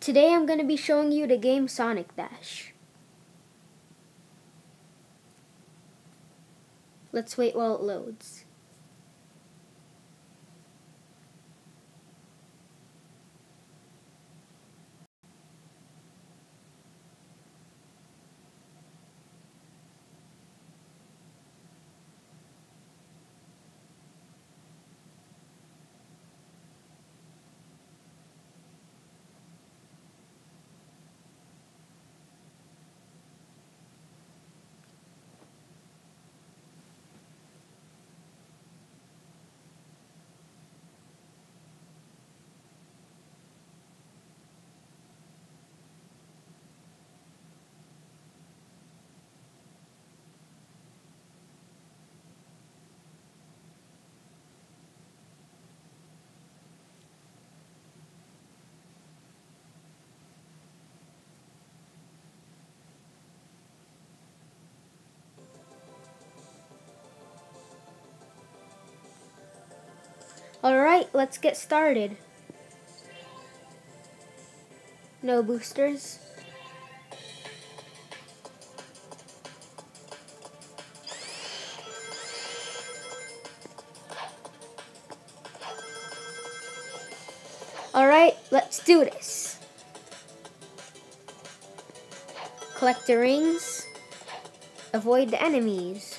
Today I'm going to be showing you the game Sonic Dash. Let's wait while it loads. Alright, let's get started. No boosters. Alright, let's do this. Collect the rings. Avoid the enemies.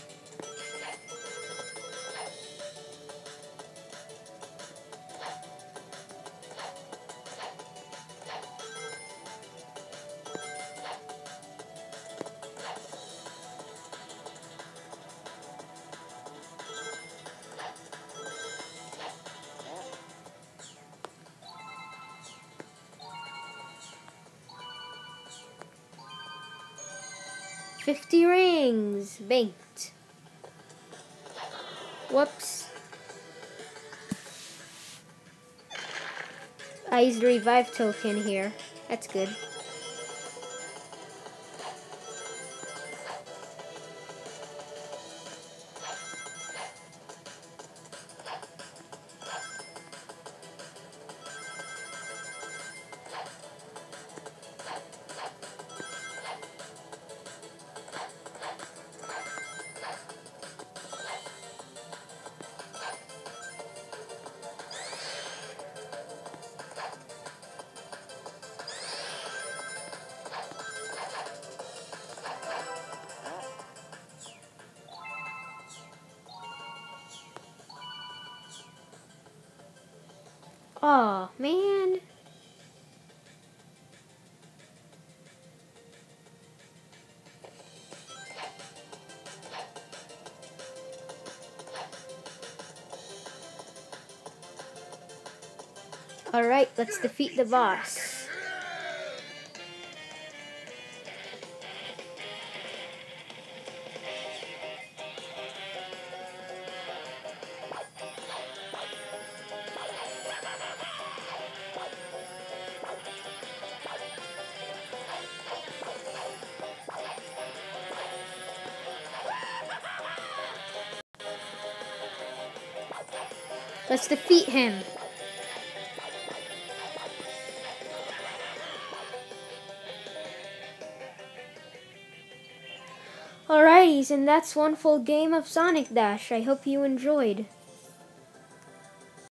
$50 rings. Banked. Whoops. I used the revive token here. That's good. Aw, man. Alright, let's defeat the boss. Let's defeat him. Alrighties, and that's one full game of Sonic Dash. I hope you enjoyed.